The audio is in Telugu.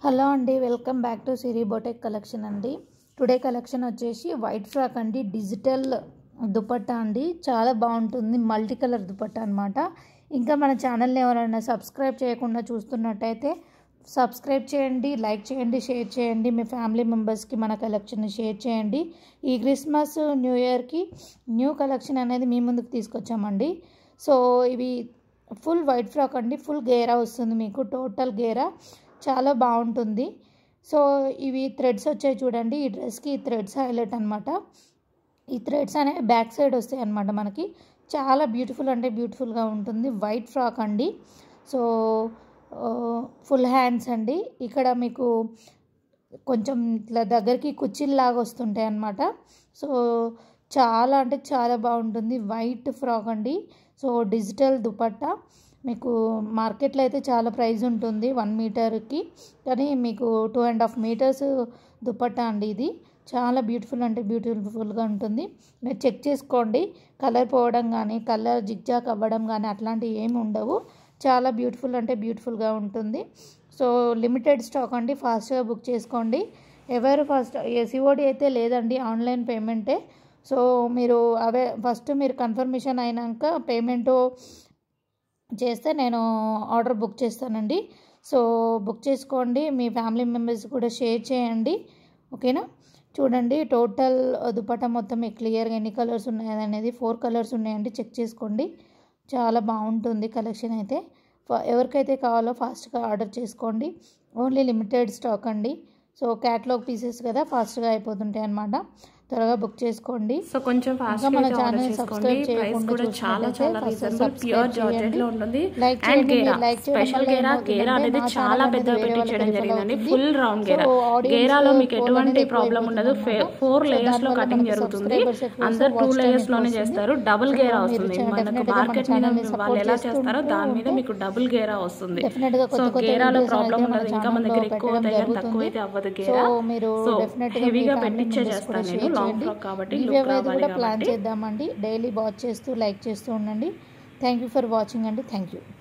హలో అండి, welcome back to Siri boutique collection అండి. టుడే కలెక్షన్ వచ్చేసి వైట్ ఫ్రాక్ అండి, డిజిటల్ దుపట్టా అండి. చాలా బాగుంటుంది, మల్టీ కలర్ దుపట్టా అనమాట. ఇంకా మన ఛానల్ని ఎవరైనా సబ్స్క్రైబ్ చేయకుండా చూస్తున్నట్టయితే సబ్స్క్రైబ్ చేయండి, లైక్ చేయండి, షేర్ చేయండి. మీ ఫ్యామిలీ మెంబర్స్కి మన కలెక్షన్ని షేర్ చేయండి. ఈ క్రిస్మస్ న్యూ ఇయర్కి న్యూ కలెక్షన్ అనేది మీ ముందుకు తీసుకొచ్చామండి. సో ఇవి ఫుల్ వైట్ ఫ్రాక్ అండి, ఫుల్ గేరా వస్తుంది మీకు, టోటల్ గేరా చాలా బాగుంటుంది. సో ఇవి థ్రెడ్స్ వచ్చాయి చూడండి, ఈ డ్రెస్కి ఈ థ్రెడ్స్ హైలైట్ అనమాట. ఈ థ్రెడ్స్ అనేవి బ్యాక్ సైడ్ వస్తాయి అనమాట మనకి. చాలా బ్యూటిఫుల్ అంటే బ్యూటిఫుల్గా ఉంటుంది. వైట్ ఫ్రాక్ అండి. సో ఫుల్ హ్యాండ్స్ అండి. ఇక్కడ మీకు కొంచెం ఇట్లా దగ్గరికి కుచ్చిల్లాగా వస్తుంటాయి అన్నమాట. సో చాలా అంటే చాలా బాగుంటుంది. వైట్ ఫ్రాక్ అండి. సో డిజిటల్ దుపట్టా మీకు మార్కెట్లో అయితే చాలా ప్రైస్ ఉంటుంది 1 మీటర్కి, కానీ మీకు 2.5 మీటర్స్ దుపట్టా అండి. ఇది చాలా బ్యూటిఫుల్ అంటే బ్యూటిఫుల్గా ఉంటుంది. మీరు చెక్ చేసుకోండి, కలర్ పోవడం కానీ కలర్ జిగ్జాగ్ అవ్వడం కానీ అట్లాంటివి ఏమి ఉండవు. చాలా బ్యూటిఫుల్ అంటే బ్యూటిఫుల్గా ఉంటుంది. సో లిమిటెడ్ స్టాక్ అండి, ఫాస్ట్గా బుక్ చేసుకోండి. ఎవరు ఫస్ట్ సిఓడి అయితే లేదండి, ఆన్లైన్ పేమెంటే. సో మీరు ఫస్ట్ మీరు కన్ఫర్మేషన్ అయినాక పేమెంట్ చేస్తే నేను ఆర్డర్ బుక్ చేస్తానండి. సో బుక్ చేసుకోండి, మీ ఫ్యామిలీ మెంబర్స్ కూడా షేర్ చేయండి, ఓకేనా. చూడండి టోటల్ దుపట్టా మొత్తం క్లియర్గా ఎన్ని కలర్స్ ఉన్నాయి అనేది 4 కలర్స్ ఉన్నాయండి, చెక్ చేసుకోండి. చాలా బాగుంటుంది కలెక్షన్ అయితే. ఎవరికైతే కావాలో ఫాస్ట్గా ఆర్డర్ చేసుకోండి. ఓన్లీ లిమిటెడ్ స్టాక్ అండి. సో క్యాటలాగ్ పీసెస్ కదా, ఫాస్ట్గా అయిపోతుంటాయి అన్నమాట. త్వరగా బుక్ చేసుకోండి. సో కొంచెం ఫాస్ట్గా మన ఛానల్ సబ్స్క్రైబ్ చేయకుండా ప్యూర్ జార్జెట్ లో ఉంటుంది. అండ్ గేరా స్పెషల్ గేరా అనేది చాలా పెద్దగా పెట్టించడం జరిగిందండి. ఫుల్ రౌండ్ గేరాలో మీకు ఎటువంటి ప్రాబ్లం ఉండదు. 4 లేయర్స్ లో కటింగ్ జరుగుతుంది. అందరు 2 లేయర్స్ లోనే చేస్తారు. డబుల్ గేరా వస్తుంది. మనకు మార్కెట్ మీద వాళ్ళు ఎలా చేస్తారో దాని మీద మీకు డబుల్ గేరా వస్తుంది. సో గేరాలో ప్రాబ్లం ఉండదు. ఇంకా మన దగ్గర ఎక్కువ అవుతాయి కానీ తక్కువ అయితే అవ్వదు గేరా. సో హెవీగా పెట్టించే చేస్తాను నేను, లాంగ్ ఫ్రాక్ కాబట్టి కూడా ప్లాన్ చేద్దామండి. డైలీ వాచ్ చేస్తూ లైక్ చేస్తూ ఉండండి. థ్యాంక్ యూ ఫర్ వాచింగ్ అండి. Thank you.